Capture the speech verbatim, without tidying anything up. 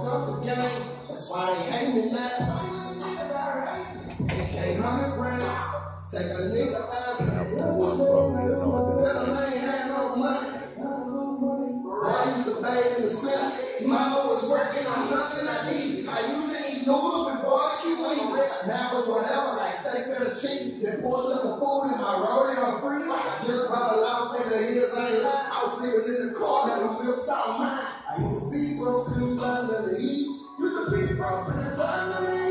up the game. That's why they hate me now. They can't hundred grams. Take a nigga out. Tell them I ain't had no money. I used to bathe in the sun. Mama was working on nothing I need. I used to eat noodles with barbecue wings. That was whatever, like steak fettuccine. Then portion of the food in my rodeo free. Just bought a lot from the hills, I ain't lying. I was sleeping in the car, never whips out mine. I used to be broke, couldn't find nothing to eat. Used to be broke, couldn't find nothing to eat.